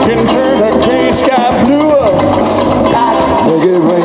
can turn a gray sky blue. Make it rain.